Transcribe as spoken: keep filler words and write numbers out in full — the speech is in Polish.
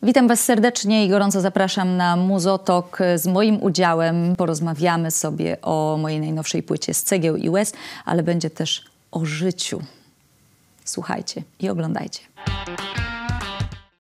Witam Was serdecznie i gorąco zapraszam na Muzotok z moim udziałem. Porozmawiamy sobie o mojej najnowszej płycie Z cegieł i łez, ale będzie też o życiu. Słuchajcie i oglądajcie.